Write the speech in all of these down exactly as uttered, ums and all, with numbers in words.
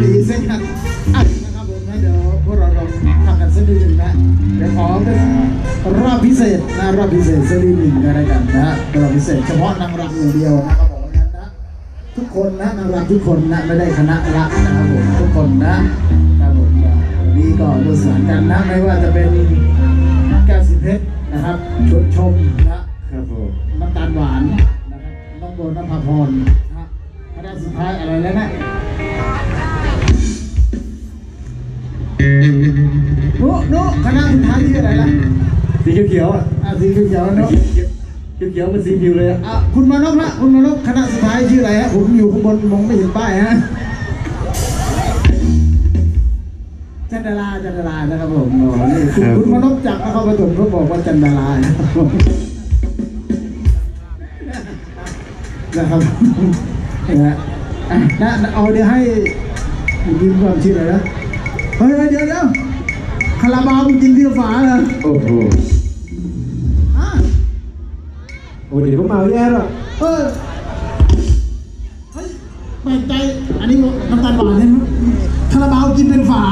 ดีเซ็กนะอ่ะนะครับผมนะเดี๋ยวพวกเราลองทำกันสักนิดหนึ่งนะเดี๋ยวขอเป็นรอบพิเศษนะรอบพิเศษสักนิดหนึ่งกันแล้วกันนะรอบพิเศษเฉพาะนางรำอย่างเดียวนะครับผมงั้นนะทุกคนนะนางรำทุกคนนะไม่ได้คณะละนะครับผมทุกคนนะครับผมวันนี้ก็ดูสวนกันนะไม่ว่าจะเป็นแก้วสีเพชรนะครับชมชมนะครับผมน้ำตาลหวานนะครับน้องโบนภาพรนะคณะสุดท้ายอะไรแล้วนะโน้โน้คณะสุดท้ายชื่ออะไรล่ะสีเขียวๆอ่ะสีเขียวๆเนาะเขียวๆมันสีผิวเลยอ่ะคุณมานพละคุณมานพคณะสุดท้ายชื่ออะไรฮะผมอยู่ข้างบนมองไม่เห็นป้ายฮะจันดาราจันดารานะครับผมนี่คุณมานพจากนครปฐมเขาบอกว่าจันดารานะครับนะนะเอาเดี๋ยวให้กินความชื่ออะไรนะเฮ้ยเดี๋ยวเดี๋ยวคาราบาวกินที่ฝาเหรอโอ้โหโอ้เดี๋ยวก็มาแย่หรอเออเฮ้ยแปลกใจอันนี้น้ำตาลหวานใช่ไหมคาราบาวกินเป็นฝา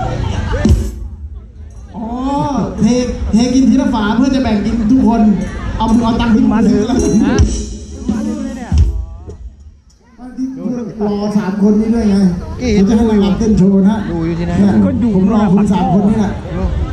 อ๋อเทเทกินทีละฝาเพื่อจะแบ่งกินทุกคนเอามือเอาตังค์ขึ้นมาถือแล้วรอสามคนนี้ด้วยไงผมจะให้เราเต้นโชว์นะผมรอคุณสามคนนี่แหละ